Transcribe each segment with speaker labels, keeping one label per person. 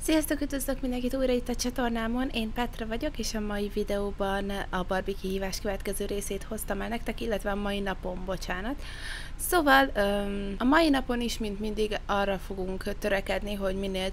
Speaker 1: Sziasztok, üdvözlök mindenkit újra itt a csatornámon, én Petra vagyok, és a mai videóban a Barbie kihívás következő részét hoztam el nektek, illetve a mai napon, bocsánat. Szóval a mai napon is, mint mindig, arra fogunk törekedni, hogy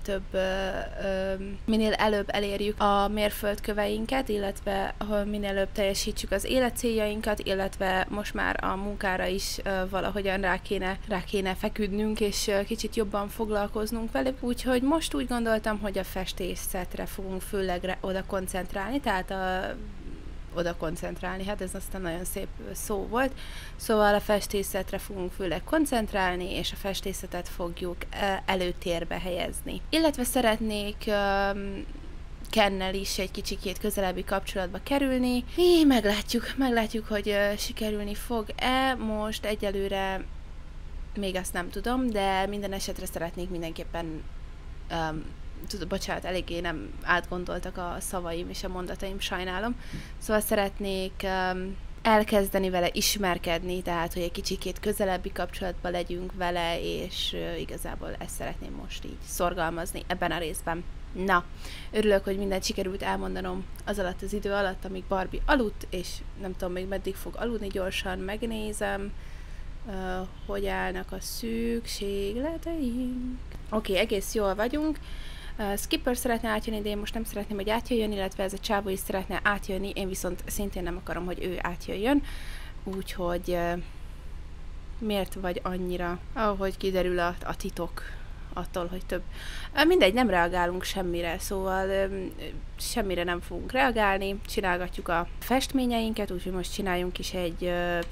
Speaker 1: minél előbb elérjük a mérföldköveinket, illetve minél előbb teljesítsük az életcéljainkat, illetve most már a munkára is valahogyan rá kéne feküdnünk, és kicsit jobban foglalkoznunk velük. Úgyhogy most úgy gondoltam, hogy a festészetre fogunk főleg oda koncentrálni, hát ez aztán nagyon szép szó volt. Szóval a festészetre fogunk főleg koncentrálni, és a festészetet fogjuk előtérbe helyezni. Illetve szeretnék Kennel is egy kicsikét közelebbi kapcsolatba kerülni. Meglátjuk, hogy sikerülni fog-e. Most egyelőre még azt nem tudom, de minden esetre szeretnék mindenképpen bocsánat, eléggé nem átgondoltak a szavaim és a mondataim, sajnálom. Szóval szeretnék elkezdeni vele ismerkedni, tehát hogy egy kicsikét közelebbi kapcsolatban legyünk vele, és igazából ezt szeretném most így szorgalmazni ebben a részben. Na, örülök, hogy mindent sikerült elmondanom az alatt az idő alatt, amíg Barbie aludt, és nem tudom még meddig fog aludni, gyorsan megnézem, hogy állnak a szükségleteink. Oké, egész jól vagyunk. Skipper szeretne átjönni, de én most nem szeretném, hogy átjöjjön, illetve ez a csávó is szeretne átjönni, én viszont szintén nem akarom, hogy ő átjöjjön, úgyhogy miért vagy annyira, ahogy kiderül a titok attól, hogy több. Mindegy, nem reagálunk semmire, szóval semmire nem fogunk reagálni, csinálgatjuk a festményeinket, úgyhogy most csináljunk is egy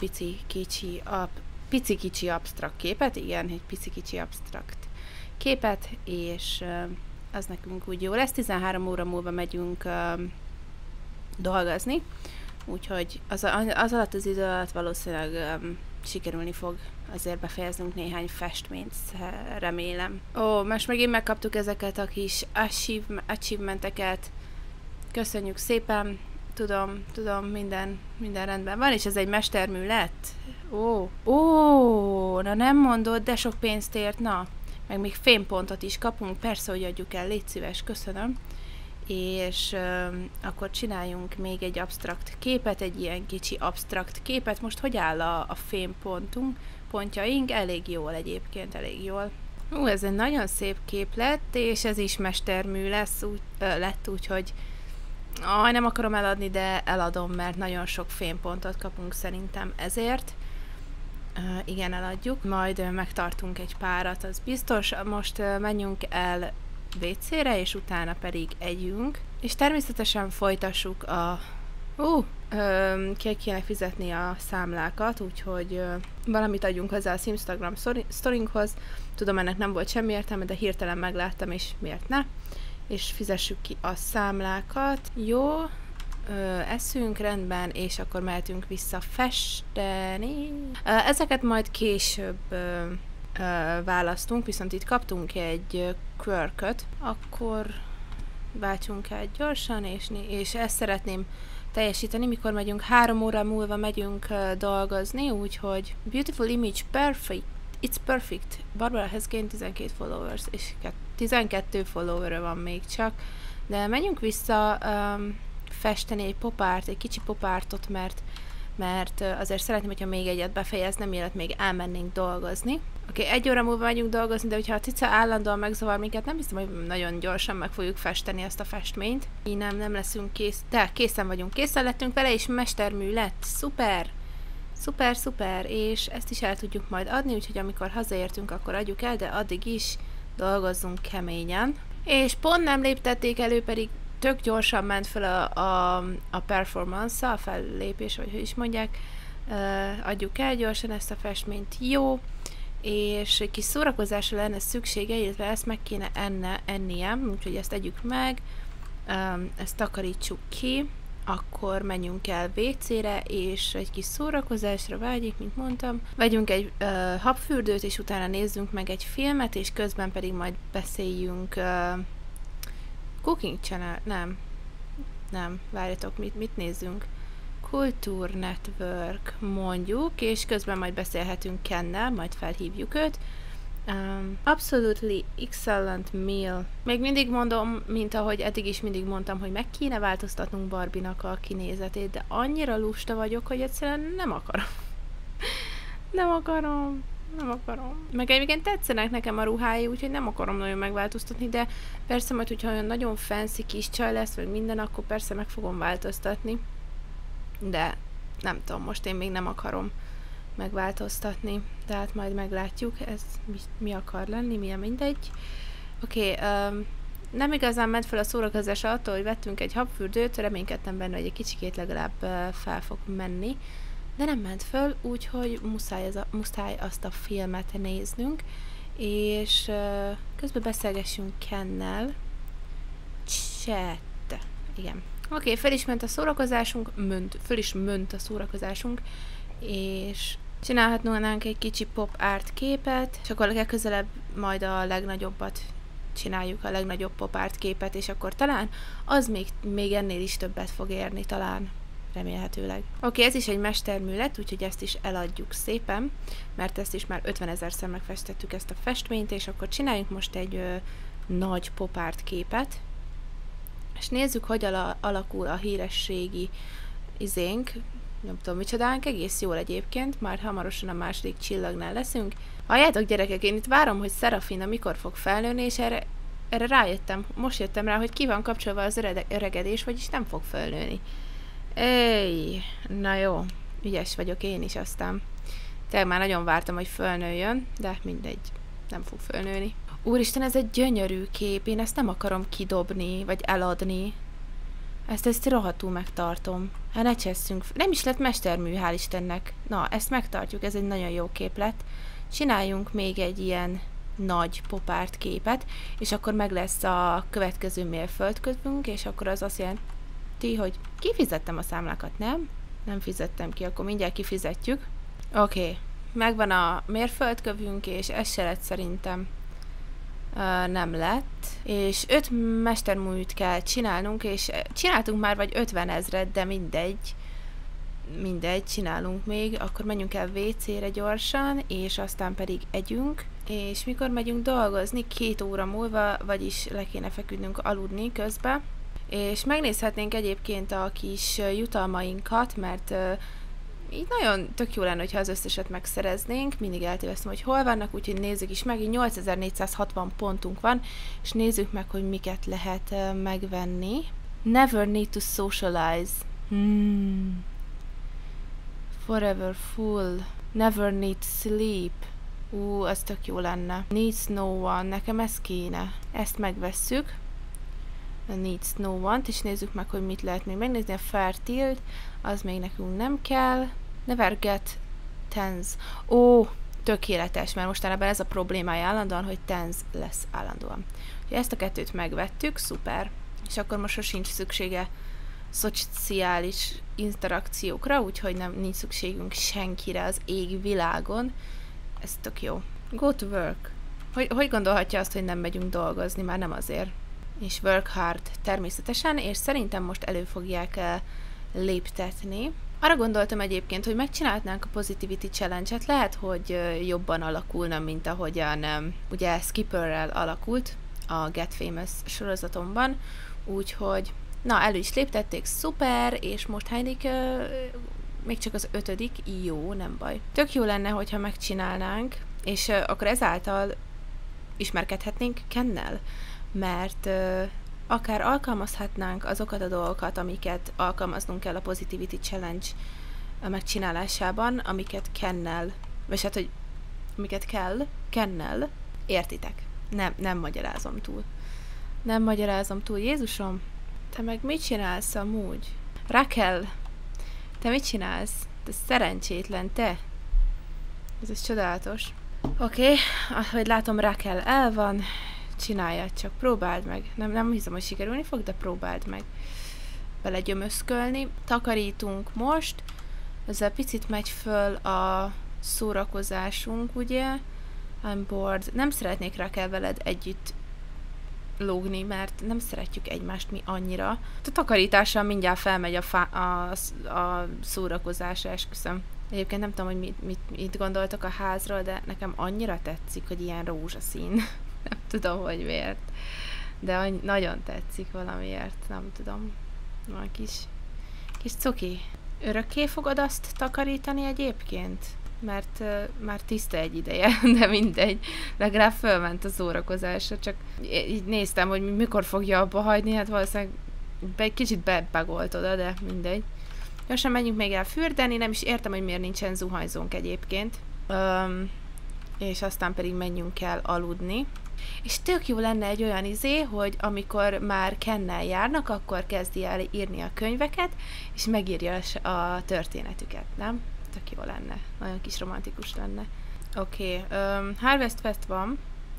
Speaker 1: pici kicsi absztrakt képet, igen, egy pici kicsi absztrakt képet, és az nekünk úgy jó lesz. 13 óra múlva megyünk dolgozni, úgyhogy az alatt az idő alatt valószínűleg sikerülni fog azért befejeznünk néhány festményt, remélem. Most megint megkaptuk ezeket a kis achievementeket. Köszönjük szépen, tudom, minden rendben van, és ez egy mestermű lett. Na nem mondod, de sok pénzt ért, na. Meg még fémpontot is kapunk, persze, hogy adjuk el, légy szíves, köszönöm. És akkor csináljunk még egy absztrakt képet, egy ilyen kicsi absztrakt képet. Most hogy áll a pontjaink? Elég jól egyébként, elég jól. Ez egy nagyon szép kép lett, és ez is mestermű lett, úgyhogy nem akarom eladni, de eladom, mert nagyon sok fémpontot kapunk szerintem ezért. Igen, eladjuk, majd megtartunk egy párat, az biztos. Most menjünk el WC-re, és utána pedig együnk. És természetesen folytassuk ki kéne fizetni a számlákat, úgyhogy valamit adjunk hozzá a Instagram sztorinkhoz. Tudom, ennek nem volt semmi értelme, de hirtelen megláttam, és miért ne? És fizessük ki a számlákat. Jó. Eszünk, rendben, és akkor mehetünk vissza festeni. Ezeket majd később választunk, viszont itt kaptunk egy quirköt, akkor váltsunk el gyorsan, és ezt szeretném teljesíteni, mikor megyünk, 3 óra múlva megyünk dolgozni, úgyhogy beautiful image, perfect, it's perfect. Barbara has gained 12 followers, és 12 follower van még csak, de menjünk vissza festeni egy kicsi popártot, mert azért szeretném, hogyha még egyet befejeznem, mielőtt még elmennénk dolgozni. Oké, 1 óra múlva megyünk dolgozni, de hogyha a cica állandóan megzavar minket, nem hiszem, hogy nagyon gyorsan meg fogjuk festeni ezt a festményt. Így nem leszünk kész, de készen vagyunk, készen lettünk vele, és mestermű lett. Szuper! Szuper, és ezt is el tudjuk majd adni, úgyhogy amikor hazaértünk, akkor adjuk el, de addig is dolgozzunk keményen. És pont nem léptették elő, pedig tök gyorsan ment fel a performance, a fellépés, vagy hogy is mondják. Adjuk el gyorsan ezt a festményt, jó, és egy kis szórakozásra lenne szüksége, illetve ezt meg kéne ennie, úgyhogy ezt együk meg, ezt takarítsuk ki, akkor menjünk el WC-re, és egy kis szórakozásra vágyik, mint mondtam. Vegyünk egy habfürdőt, és utána nézzünk meg egy filmet, és közben pedig majd beszéljünk Cooking Channel, nem, várjatok, mit nézzünk? Culture Network mondjuk, és közben majd beszélhetünk Kennel, majd felhívjuk őt, Absolutely excellent meal. Még mindig mondom, mint ahogy eddig is mindig mondtam, hogy meg kéne változtatnunk Barbie-nak a kinézetét, de annyira lusta vagyok, hogy egyszerűen nem akarom. Nem akarom. Meg egyébként tetszenek nekem a ruhái, úgyhogy nem akarom nagyon megváltoztatni, de persze majd, hogyha olyan nagyon fancy kis csaj lesz, vagy minden, akkor persze meg fogom változtatni. De nem tudom, most én még nem akarom megváltoztatni, de hát majd meglátjuk, ez mi akar lenni, milyen mindegy. Oké, nem igazán ment fel a szórakozás attól, hogy vettünk egy habfürdőt, reménykedtem benne, hogy egy kicsikét legalább fel fog menni, de nem ment föl, úgyhogy muszáj azt a filmet néznünk, és közben beszélgessünk Kennel. Chat. Igen. Oké, fel is ment a szórakozásunk, föl is ment a szórakozásunk, és csinálhatnánk egy kicsi pop art képet, és akkor legközelebb majd a legnagyobbat csináljuk, a legnagyobb pop art képet, és akkor talán az még ennél is többet fog érni, talán. Remélhetőleg. Oké, ez is egy mestermű lett, úgyhogy ezt is eladjuk szépen, mert ezt is már 50 000-szer megfestettük ezt a festményt, és akkor csináljunk most egy nagy pop art képet, és nézzük, hogy alakul a hírességi izénk, nem tudom micsodánk, egész jól egyébként, már hamarosan a második csillagnál leszünk. Halljátok gyerekek, én itt várom, hogy Serafina mikor fog felnőni, és erre rájöttem, most jöttem rá, hogy ki van kapcsolva az öregedés, vagyis nem fog felnőni. Na jó, ügyes vagyok én is aztán. Tényleg már nagyon vártam, hogy fölnőjön, de mindegy, nem fog fölnőni. Úristen, ez egy gyönyörű kép, én ezt nem akarom kidobni, vagy eladni. Ezt rohadtul megtartom. Hát ne csesszünk. Nem is lett mestermű, hál' Istennek. Na, ezt megtartjuk, ez egy nagyon jó képlet. Csináljunk még egy ilyen nagy popárt képet, és akkor meg lesz a következő mérföldkövünk, és akkor az azt jelenti, hogy kifizettem a számlákat, nem? Nem fizettem ki, akkor mindjárt kifizetjük. Oké, megvan a mérföldkövünk, és ez se lett szerintem. Nem lett, és 5 mesterműt kell csinálnunk, és csináltunk már vagy 50 000, de mindegy, csinálunk még, akkor menjünk el WC-re gyorsan, és aztán pedig együnk, és mikor megyünk dolgozni, 2 óra múlva, vagyis le kéne feküdnünk aludni közben, és megnézhetnénk egyébként a kis jutalmainkat, mert így nagyon tök jó lenne, hogyha az összeset megszereznénk, mindig eltéveztem, hogy hol vannak, úgyhogy nézzük is meg, így 8460 pontunk van, és nézzük meg, hogy miket lehet megvenni. Never need to socialize. Forever full. Never need sleep. Az tök jó lenne. Needs no one. Nekem ez kéne. Ezt megvesszük. A needs no one-t, és nézzük meg, hogy mit lehet még megnézni. A fertile, az még nekünk nem kell. Never get tens. Tökéletes, mert mostanában ez a problémája állandóan, hogy tens lesz állandóan. Úgyhogy ezt a 2-t megvettük, szuper. És akkor most sincs szüksége szociális interakciókra, úgyhogy nincs szükségünk senkire az világon. Ez tök jó. Go to work. Hogy gondolhatja azt, hogy nem megyünk dolgozni? Már nem azért. És work hard természetesen, és szerintem most elő fogják léptetni. Arra gondoltam egyébként, hogy megcsinálhatnánk a Positivity Challenge-et, lehet, hogy jobban alakulna, mint ahogyan ugye Skipperrel alakult a Get Famous sorozatomban, úgyhogy na, elő is léptették, szuper, és most hányik még csak az 5. Jó, nem baj. Tök jó lenne, hogyha megcsinálnánk, és akkor ezáltal ismerkedhetnénk Kennel, mert akár alkalmazhatnánk azokat a dolgokat, amiket alkalmaznunk kell a Positivity Challenge megcsinálásában, amiket Kennel, vagy hát, hogy amiket kell Kennel, értitek? Nem magyarázom túl. Nem magyarázom túl. Jézusom, te meg mit csinálsz amúgy? Raquel, te mit csinálsz? Te szerencsétlen, te! Ez csodálatos. Oké, ahogy látom, Raquel el van. Csináljad csak, próbáld meg. Nem hiszem, hogy sikerülni fog, de próbáld meg belegyömöszkölni. Takarítunk most. Ezzel picit megy föl a szórakozásunk, ugye? I'm bored. Nem szeretnék Raquel veled együtt lógni, mert nem szeretjük egymást mi annyira. A takarítással mindjárt felmegy a szórakozásra, esküszöm. Egyébként nem tudom, hogy mit gondoltok a házról, de nekem annyira tetszik, hogy ilyen rózsaszín. Nem tudom, hogy miért. De nagyon tetszik valamiért, nem tudom. Van kis cuki. Örökké fogod azt takarítani egyébként? Mert már tiszta egy ideje, de mindegy. Legalább fölment a szórakozásra, csak így néztem, hogy mikor fogja abba hagyni, hát valószínűleg egy kicsit bebagolt oda, de mindegy. Gyorsan menjünk még el fürdeni, nem is értem, hogy miért nincsen zuhanyzónk egyébként. És aztán pedig menjünk el aludni. És tök jó lenne egy olyan hogy amikor már Kennel járnak, akkor kezdi el írni a könyveket, és megírja a történetüket, nem? Tök jó lenne. Nagyon kis romantikus lenne. Oké, Harvest Fest van,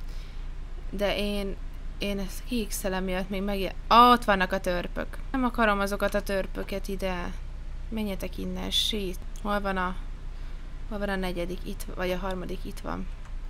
Speaker 1: de én ezt kiixelem miatt még ott vannak a törpök. Nem akarom azokat a törpöket ide. Menjetek innen, shit. Hol van a negyedik? Itt, vagy a harmadik? Itt van.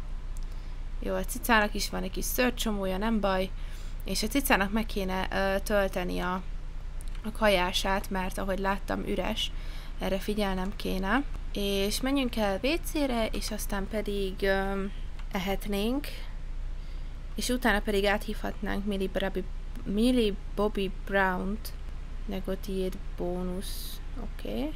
Speaker 1: Jó, a cicának is van egy kis szőrcsomója, nem baj. És a cicának meg kéne tölteni a kajását, mert ahogy láttam üres, erre figyelnem kéne. És menjünk el WC-re, és aztán pedig ehetnénk. És utána pedig áthívhatnánk Millie Bobby Brown-t. Negotiate bónusz. Oké.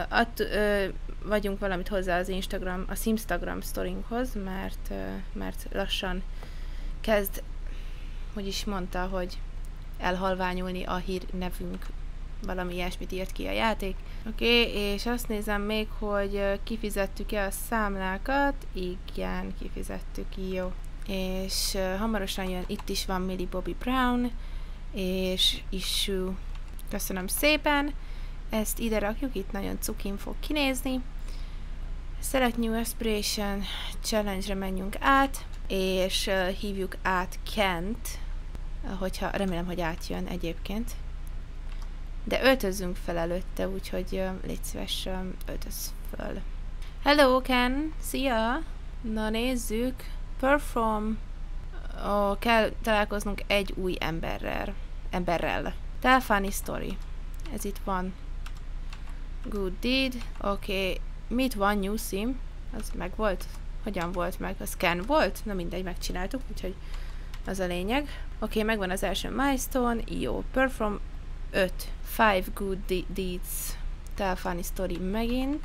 Speaker 1: Vagyunk valamit hozzá az Simstagram sztorinkhoz, mert lassan kezd, hogy is mondta, hogy elhalványulni a hírnevünk. Valami ilyesmit írt ki a játék. Oké, és azt nézem még, hogy kifizettük-e a számlákat. Igen, kifizettük, jó. És hamarosan jön, itt is van Millie Bobby Brown, és issue. Köszönöm szépen. Ezt ide rakjuk, itt nagyon cukin fog kinézni. Select New Aspiration Challenge-re menjünk át, és hívjuk át Kent, hogyha remélem, hogy átjön egyébként. De öltözzünk fel előtte, úgyhogy légy szíves, öltöz föl. Hello, Ken! Szia! Na nézzük. Perform. Kell találkoznunk egy új emberrel. Tell funny story. Ez itt van. Good deed. Oké. Mit van? New sim? Az meg volt? Hogyan volt meg? Az Ken volt? Na mindegy, megcsináltuk, úgyhogy az a lényeg. Oké, megvan az első milestone. Jó. Perform 5. 5 good deeds. Tell funny story megint.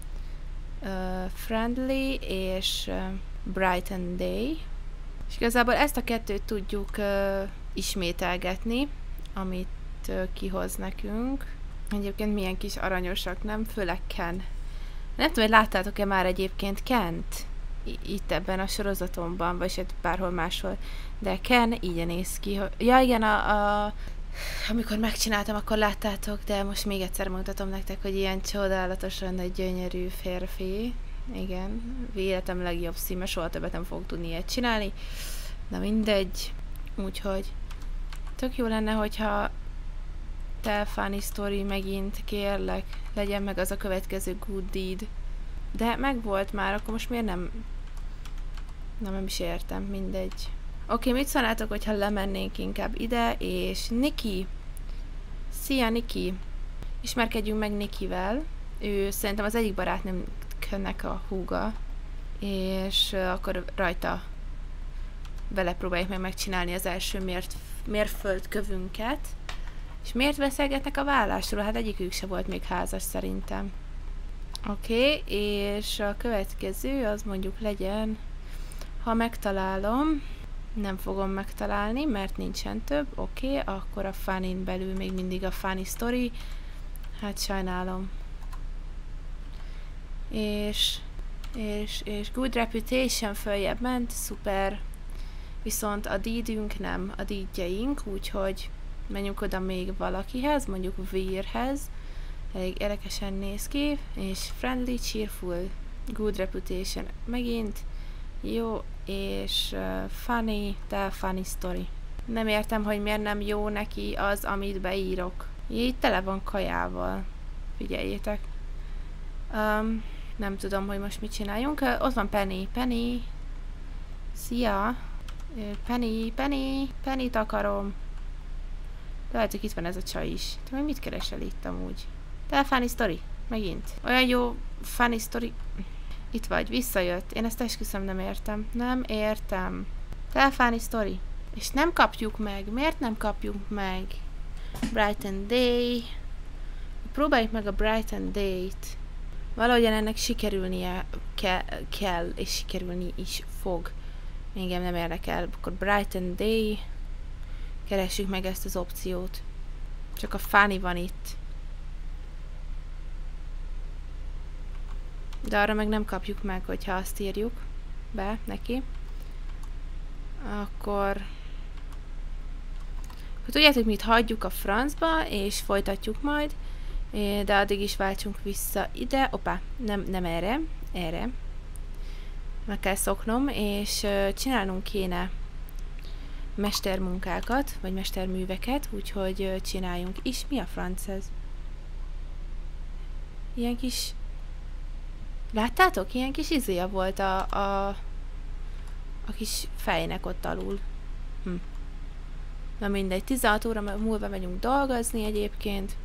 Speaker 1: Friendly és Brighten Day. És igazából ezt a kettőt tudjuk ismételgetni, amit kihoz nekünk. Egyébként milyen kis aranyosak, nem? Főleg Ken. Nem tudom, hogy láttátok-e már egyébként Kent itt ebben a sorozatomban, vagy bárhol máshol. De Ken így néz ki. Ja igen, amikor megcsináltam, akkor láttátok, de most még egyszer mutatom nektek, hogy ilyen csodálatosan egy gyönyörű férfi. Igen, életem legjobb szíme, soha többet nem fogok tudni ilyet csinálni. Na mindegy. Úgyhogy tök jó lenne, hogyha Tell funny story megint, kérlek, legyen meg az a következő good deed. De megvolt már, akkor most miért nem... Nem is értem, mindegy. Oké, mit szólnátok, hogyha lemennénk inkább ide, és Nikki. Szia, Nikki. Ismerkedjünk meg Nikkivel. Ő szerintem az egyik barátnőmnek a húga. És akkor rajta vele próbáljuk meg megcsinálni az első mérföldkövünket. És miért beszélgetnek a vállásról? Hát egyikük se volt még házas szerintem. Oké, és a következő az mondjuk legyen, ha megtalálom, nem fogom megtalálni, mert nincsen több. Oké, akkor a funin belül még mindig a funny story. Hát sajnálom. És good reputation följebb ment, szuper. Viszont a deedünk nem, a deedjeink, úgyhogy menjünk oda még valakihez, mondjuk Weirhez. Elég érdekesen néz ki, és friendly, cheerful, good reputation megint. Jó, és funny, tell funny story. Nem értem, hogy miért nem jó neki az, amit beírok. Így tele van kajával. Figyeljétek. Nem tudom, hogy most mit csináljunk. Ott van Penny. Penny. Szia. Pennyt akarom. Lehet, hogy itt van ez a csaj is. Te mit keresel itt amúgy? Tell funny story. Megint. Olyan jó funny story. Itt vagy, visszajött. Én ezt esküszöm nem értem. Nem értem. Tell funny story. És nem kapjuk meg. Miért nem kapjuk meg? Brighten Day. Próbáljuk meg a Brighten Day-t. Valahogyan ennek sikerülnie kell, és sikerülni is fog. Engem nem érdekel. Akkor Brighten Day. Keressük meg ezt az opciót. Csak a funny van itt. De arra meg nem kapjuk meg, hogyha azt írjuk be neki. Akkor tudjátok mit, hagyjuk a francba, és folytatjuk majd. De addig is váltsunk vissza ide. Opa, nem erre. Erre. Meg kell szoknom, és csinálnunk kéne mestermunkákat, vagy mesterműveket, úgyhogy csináljunk is. Mi a franc ez? Ilyen kis... Láttátok? Ilyen kis izéja volt a kis fejnek ott alul. Na mindegy, 16 óra múlva megyünk dolgozni egyébként.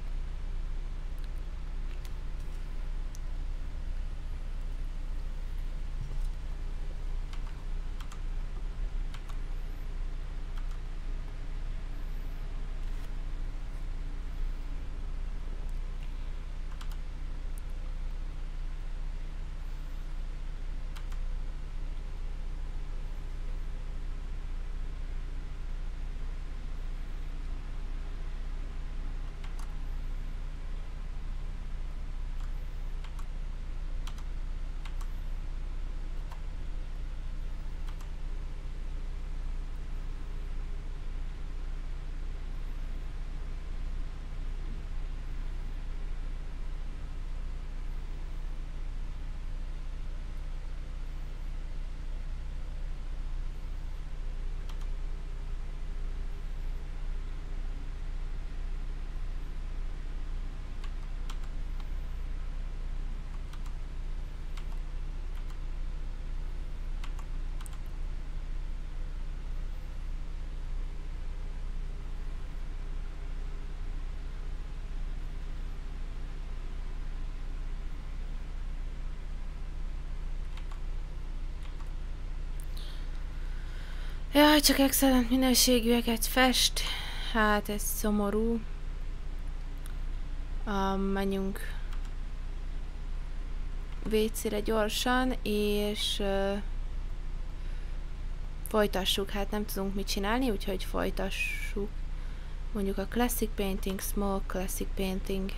Speaker 1: Jaj, csak excellent minőségűeket fest. Hát ez szomorú. Menjünk WC-re gyorsan, és folytassuk. Hát nem tudunk mit csinálni, úgyhogy folytassuk. Mondjuk a Classic Painting, Small Classic Painting.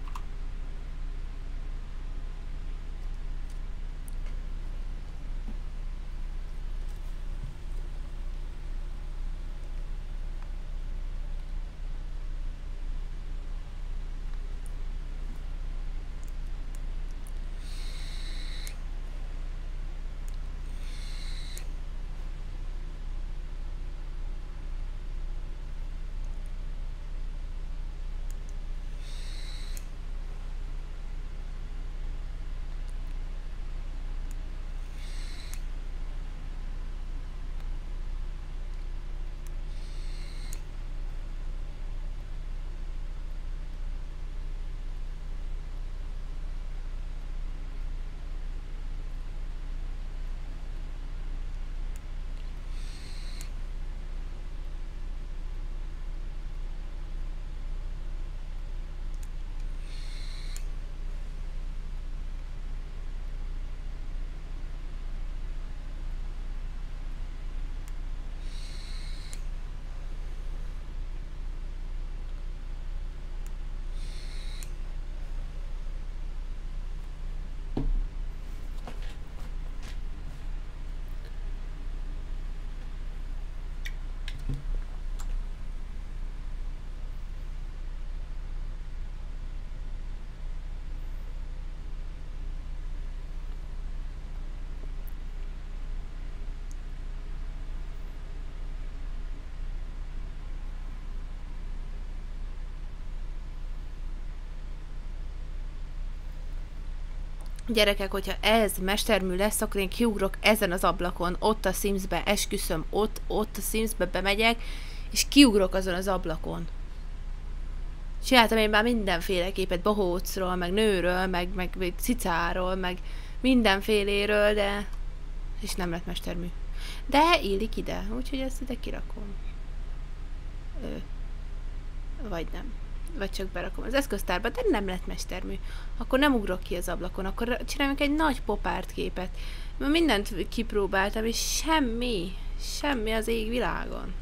Speaker 1: Gyerekek, hogyha ez mestermű lesz, akkor én kiugrok ezen az ablakon, ott a Simsbe, esküszöm, ott a Simsbe bemegyek, és kiugrok azon az ablakon. Csináltam én már mindenféle képet bohócról, meg nőről, meg cicáról, meg mindenféléről, de... És nem lett mestermű. De illik ide, úgyhogy ezt ide kirakom. Vagy nem. Vagy csak berakom az eszköztárba, de nem lett mestermű. Akkor nem ugrok ki az ablakon, akkor csináljunk egy nagy popárt képet. Mindent kipróbáltam, és semmi az égvilágon.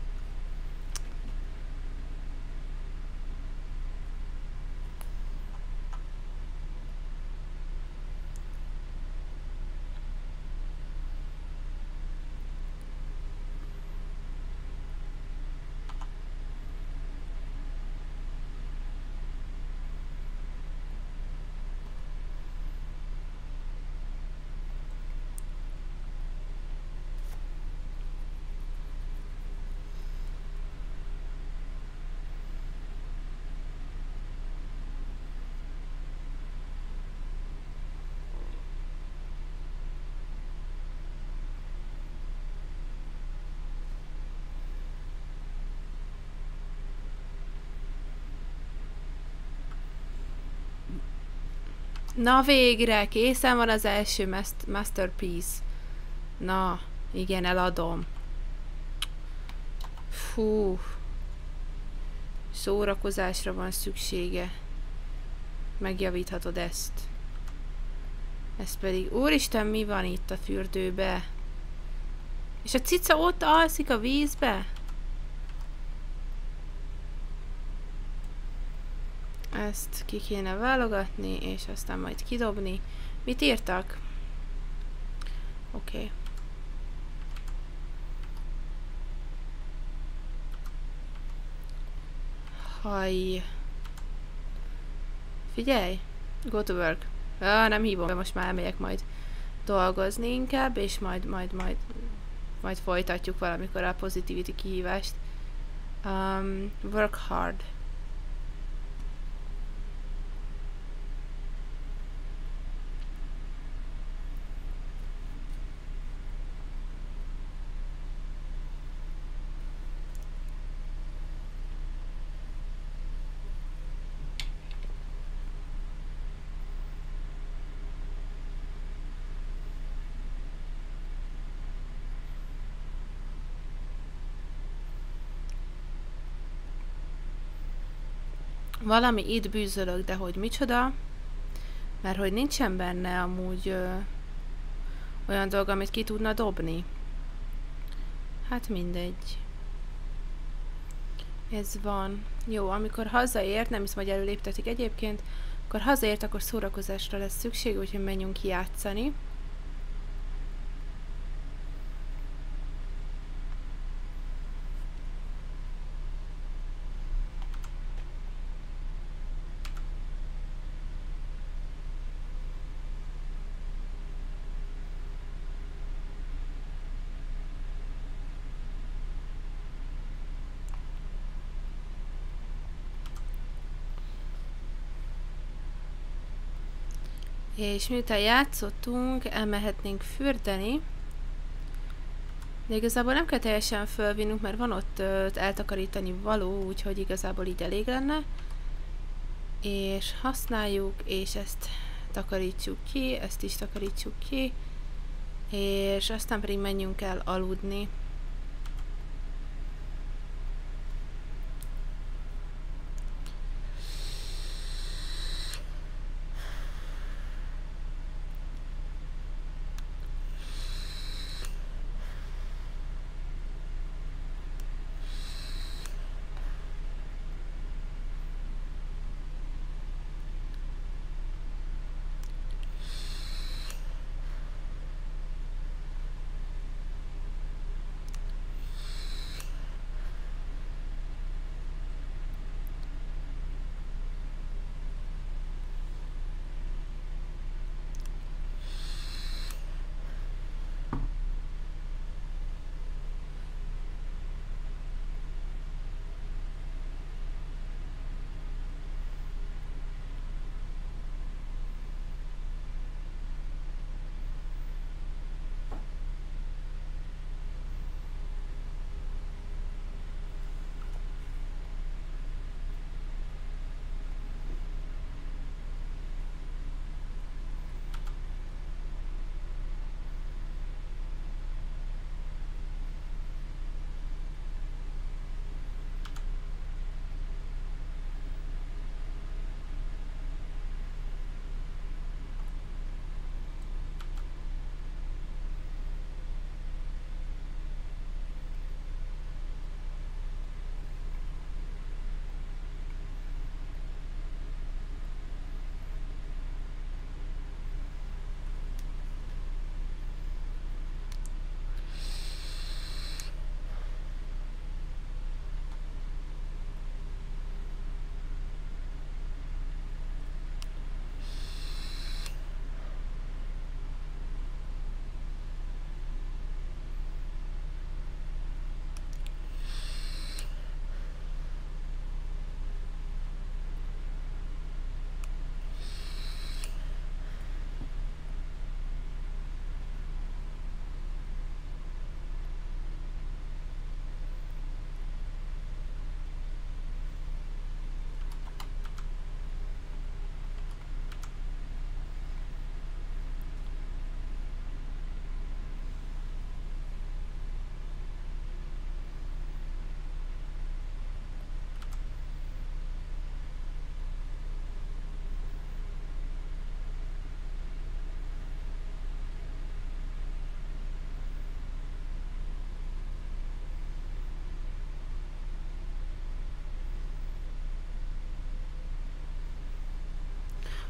Speaker 1: Na végre, készen van az első masterpiece. Na, igen, eladom. Fú. Szórakozásra van szüksége. Megjavíthatod ezt. Ez pedig... Úristen, mi van itt a fürdőbe? És a cica ott alszik a vízbe? Ezt ki kéne válogatni, és aztán majd kidobni. Mit írtak? Oké. Haj. Figyelj! Go to work. Nem hívom be, most már elmegyek majd dolgozni inkább, és majd folytatjuk valamikor a positivity kihívást. Work hard. Valami itt bűzölök, de hogy micsoda? Mert hogy nincsen benne amúgy olyan dolog, amit ki tudna dobni. Hát mindegy. Ez van. Jó, amikor hazaért, nem hiszem, hogy előléptetik egyébként, akkor hazaért, akkor szórakozásra lesz szükség, úgyhogy menjünk ki játszani. És miután játszottunk, elmehetnénk fürdeni. De igazából nem kell teljesen fölvinnünk, mert van ott eltakarítani való, úgyhogy igazából így elég lenne. És használjuk, és ezt takarítsuk ki, ezt is takarítsuk ki. És aztán pedig menjünk el aludni.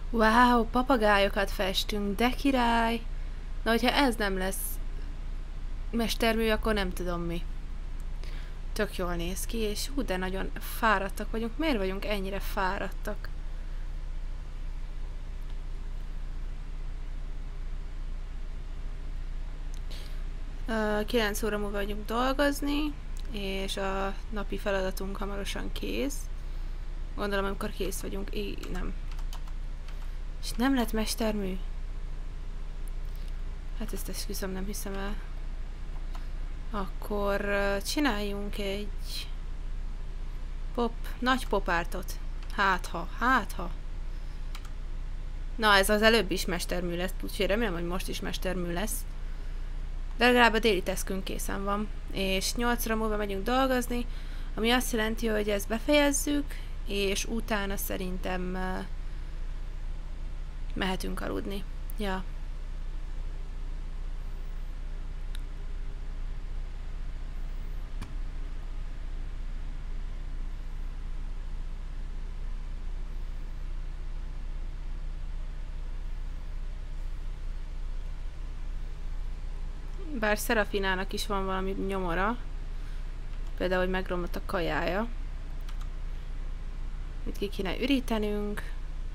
Speaker 1: Wow, papagájokat festünk, de király! Na, hogyha ez nem lesz mestermű, akkor nem tudom mi. Tök jól néz ki, és de nagyon fáradtak vagyunk. Miért vagyunk ennyire fáradtak? Uh, 9 óra múlva vagyunk dolgozni, és a napi feladatunk hamarosan kész. Gondolom, amikor kész vagyunk, nem. És nem lett mestermű? Hát ezt esküszöm, nem hiszem el. Akkor csináljunk egy nagy popártot. Hát ha. Na, ez az előbb is mestermű lesz, úgyhogy remélem, hogy most is mestermű lesz. De legalább a déli teszkünk készen van. És 8 óra múlva megyünk dolgozni, ami azt jelenti, hogy ezt befejezzük, és utána szerintem mehetünk aludni. Ja. Bár Szerafinának is van valami nyomora. Például, hogy megromlott a kajája. Itt ki kéne ürítenünk.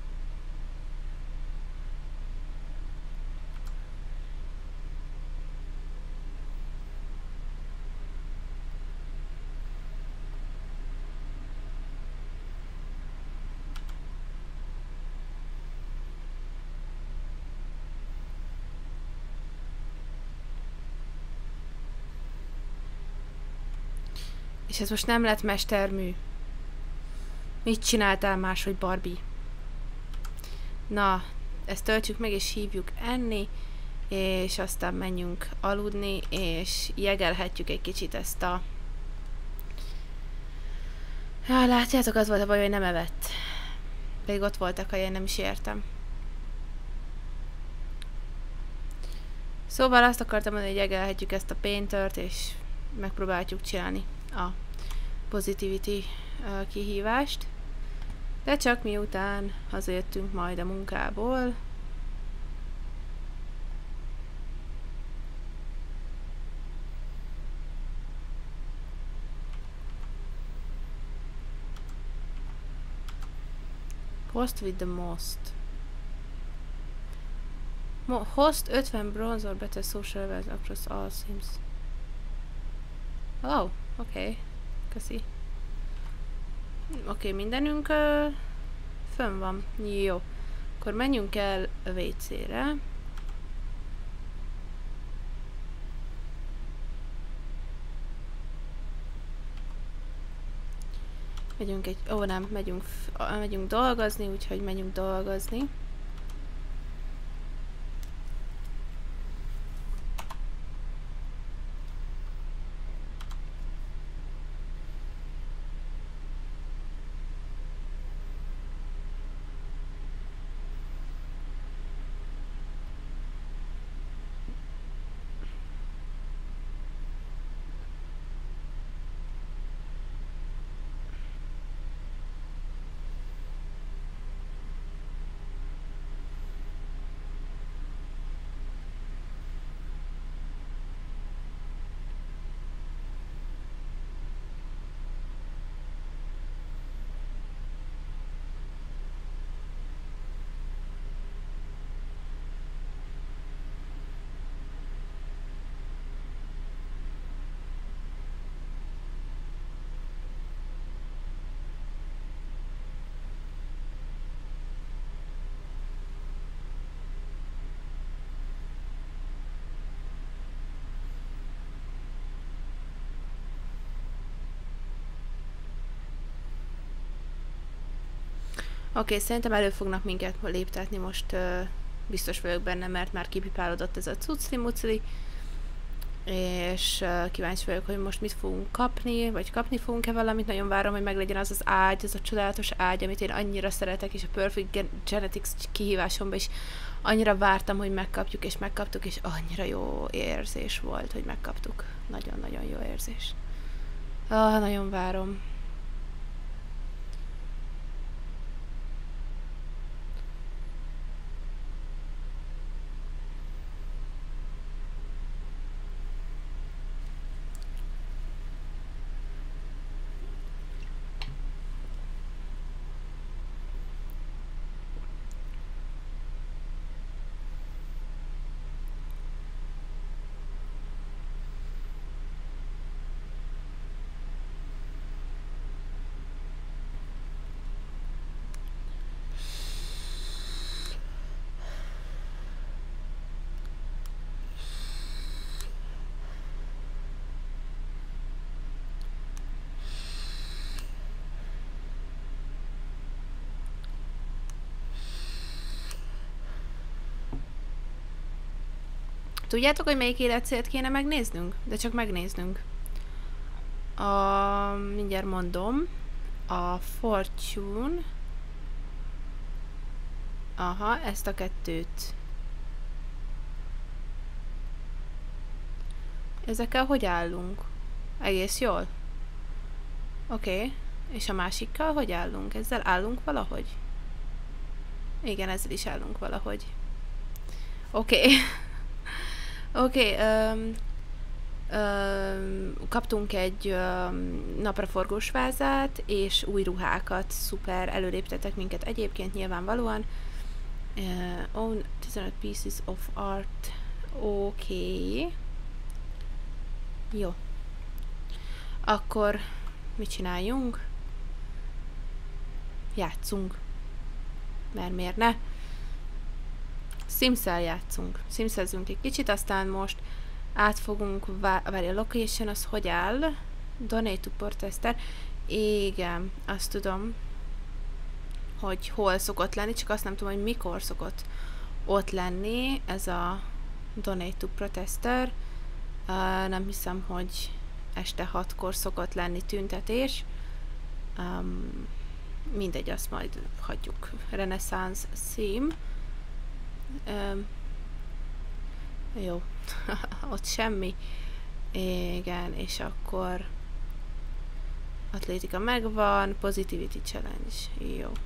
Speaker 1: És ez most nem lett mestermű. Mit csináltál máshogy, Barbie? Na, ezt töltsük meg, és hívjuk enni, és aztán menjünk aludni, és jegelhetjük egy kicsit ezt a... Ja, látjátok, az volt a baj, hogy nem evett. Pedig ott voltak, ha én nem is értem. Szóval azt akartam mondani, hogy jegelhetjük ezt a paintert, és megpróbáljuk csinálni a positivity kihívást. De csak miután hazajöttünk majd a munkából. Host with the most. Host 50 bronze or better social levels across all sims. Oh, oké. Köszi. Oké, mindenünk fönn van. Jó. Akkor menjünk el a WC-re. Megyünk egy... Ó, nem, megyünk dolgozni, úgyhogy megyünk dolgozni. Oké, szerintem elő fognak minket léptetni most, biztos vagyok benne, mert már kipipálódott ez a cucli-mucli, és kíváncsi vagyok, hogy most mit fogunk kapni, vagy kapni fogunk-e valamit. Nagyon várom, hogy meglegyen az az ágy, az a csodálatos ágy, amit én annyira szeretek, és a Perfect Genetics kihívásomban is annyira vártam, hogy megkapjuk, és megkaptuk, és annyira jó érzés volt, hogy megkaptuk. Nagyon-nagyon jó érzés. Nagyon várom. Tudjátok, hogy melyik életcélt kéne megnéznünk? De csak megnéznünk. Mindjárt mondom. A Fortune. Aha, ezt a kettőt. Ezekkel hogy állunk? Egész jól? Oké. És a másikkal hogy állunk? Ezzel állunk valahogy? Igen, ezzel is állunk valahogy. Oké. Oké. Kaptunk egy napraforgós vázát, és új ruhákat. Szuper, előléptetek minket egyébként nyilvánvalóan. Own 15 pieces of art. Oké. Jó. Akkor mit csináljunk? Játszunk. Mert miért ne? Sims-el játszunk. Simsezünk egy kicsit, aztán most átfogunk, várj, a location az hogy áll? Donate to protester. Igen, azt tudom, hogy hol szokott lenni, csak azt nem tudom, hogy mikor szokott ott lenni ez a Donate to protester. Nem hiszem, hogy este 6-kor szokott lenni tüntetés. Mindegy, azt majd hagyjuk. Renaissance theme. Jó. Ott semmi. Igen, és akkor atlétika megvan, positivity challenge. Jó.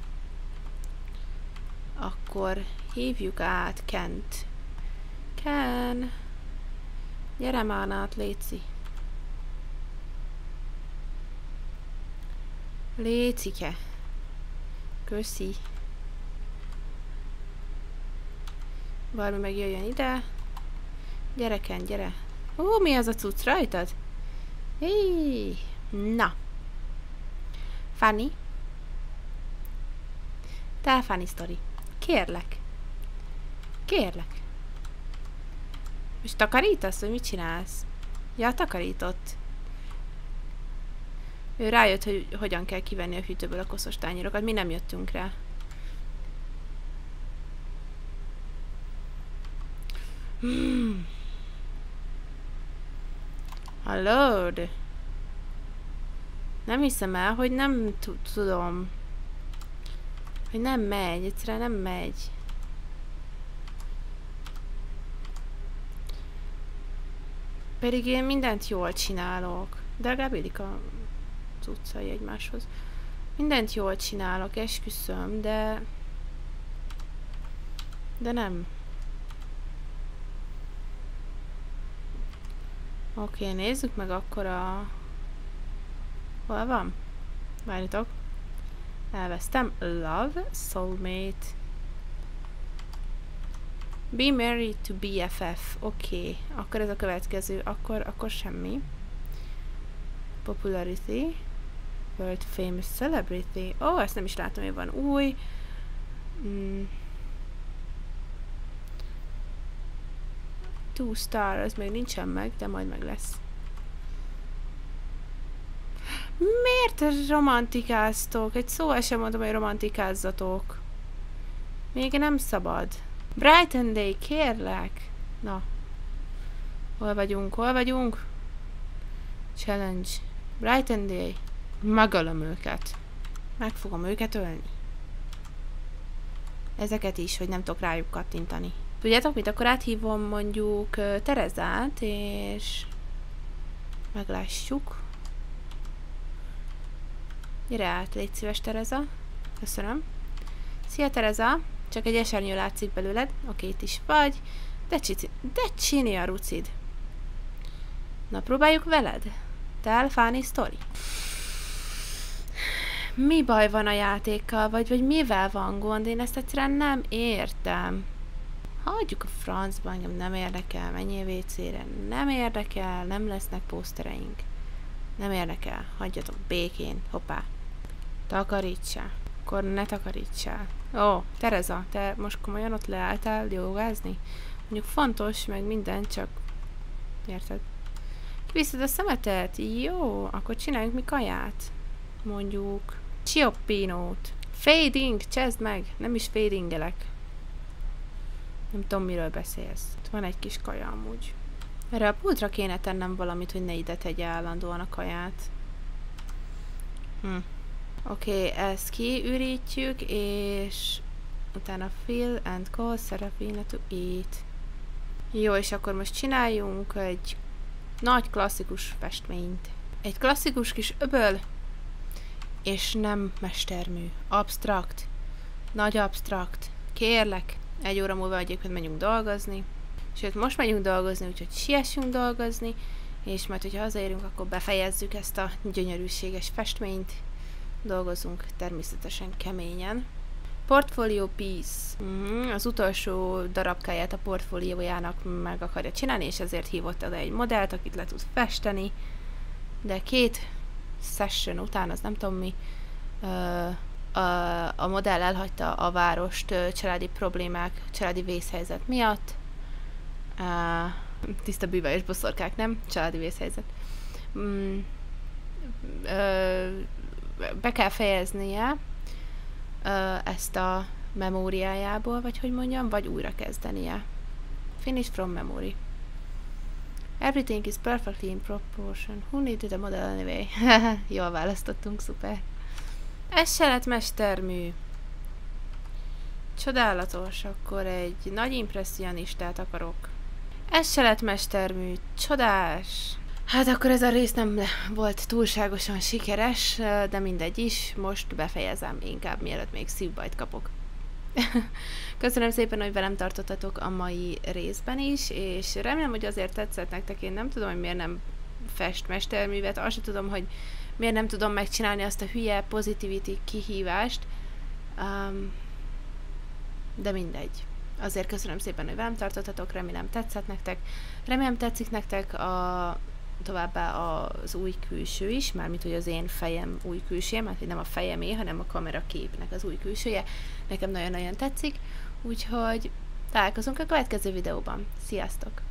Speaker 1: Akkor hívjuk át Kent. Ken. Gyere már át, léci. Lécike. Köszi. Valami meg jöjjön ide. Gyere, Ken, gyere. Mi az a cucc rajtad? Hé. Na. Fanny. Te Fanny sztori. Kérlek. Kérlek. Most takarítasz, vagy mit csinálsz? Ja, takarított. Ő rájött, hogy hogyan kell kivenni a hűtőből a koszos tányérokat. Mi nem jöttünk rá. Halló? Nem hiszem el, hogy nem tudom. Hogy nem megy. Egyszerűen nem megy. Pedig én mindent jól csinálok. De legalább élik a cuccai egymáshoz. Mindent jól csinálok, esküszöm, de nem. Oké, nézzük meg akkor a... Hol van? Várjatok. Elvesztem. Love, soulmate. Be married to BFF. Oké. Akkor ez a következő. Akkor semmi. Popularity. World famous celebrity. Ezt nem is látom, hogy van új. 2 star, az még nincsen meg, de majd meg lesz. Miért romantikáztok? Egy szóval sem mondom, hogy romantikázzatok. Még nem szabad. Brighton Day, kérlek. Na. Hol vagyunk? Hol vagyunk? Challenge. Brighton Day. Megölöm őket. Meg fogom őket ölni. Ezeket is, hogy nem tudok rájuk kattintani. Tudjátok mit? Akkor áthívom mondjuk Terezát, és meglássuk. Gyere át, légy szíves, Tereza. Köszönöm. Szia, Tereza. Csak egy esernyő látszik belőled. Oké, itt is vagy. De csini a rucid. Na, próbáljuk veled. Tell funny story. Mi baj van a játékkal, vagy mivel van gond? Én ezt egyszerűen nem értem. Hagyjuk a francba, engem nem érdekel, menjél WC-re, nem érdekel, nem lesznek posztereink. Nem érdekel, hagyjatok békén, hoppá. Takarítsál. Akkor ne takarítsál. Tereza, te most komolyan ott leálltál jogázni? Mondjuk fontos, meg minden, csak... Érted? Kiviszed a szemetet? Jó, akkor csináljunk mi kaját. Mondjuk... Cioppinót. Fading, csezd meg! Nem is fadingelek. Nem tudom, miről beszélsz. Itt van egy kis kaja amúgy. Erre a pultra kéne tennem valamit, hogy ne ide tegye állandóan a kaját. Oké, ezt kiürítjük, és utána fill and call Serafina to eat. Jó, és akkor most csináljunk egy nagy klasszikus festményt. Egy klasszikus kis öböl, és nem mestermű. Abstrakt. Nagy abstrakt. Kérlek, 1 óra múlva egyébként megyünk dolgozni. Sőt, most megyünk dolgozni, úgyhogy siessünk dolgozni, és majd, hogyha hazaérünk, akkor befejezzük ezt a gyönyörűséges festményt. Dolgozunk természetesen keményen. Portfolio piece. Az utolsó darabkáját a portfóliójának meg akarja csinálni, és ezért hívott oda egy modellt, akit le tud festeni. De 2 session után, az nem tudom mi, a modell elhagyta a várost családi problémák, családi vészhelyzet miatt. Tiszta bűve és boszorkák, nem? Családi vészhelyzet. Be kell fejeznie ezt a memóriájából, vagy hogy mondjam, vagy újra kezdenie. Finish from memory. Everything is perfectly in proportion. Who needed a model anyway? Jól választottunk, szuper. Ez se lett mestermű. Csodálatos, akkor egy nagy impresszionistát akarok. Ez se lett mestermű. Csodás. Hát akkor ez a rész nem volt túlságosan sikeres, de mindegy is. Most befejezem inkább, mielőtt még szívbajt kapok. Köszönöm szépen, hogy velem tartottatok a mai részben is, és remélem, hogy azért tetszett nektek. Én nem tudom, hogy miért nem fest mesterművet, azt sem tudom, hogy miért nem tudom megcsinálni azt a hülye positivity kihívást, de mindegy. Azért köszönöm szépen, hogy velem tartottatok, remélem tetszett nektek. Remélem tetszik nektek továbbá az új külső is, mármint hogy az én fejem új külsője, mert nem a fejemé, hanem a kameraképnek az új külsője. Nekem nagyon-nagyon tetszik, úgyhogy találkozunk a következő videóban. Sziasztok!